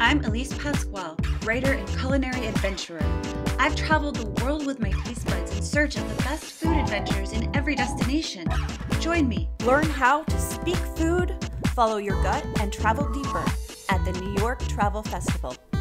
I'm Elyse Pasquale, writer and culinary adventurer. I've traveled the world with my taste buds in search of the best food adventures in every destination. Join me. Learn how to speak food, follow your gut, and travel deeper at the New York Travel Festival.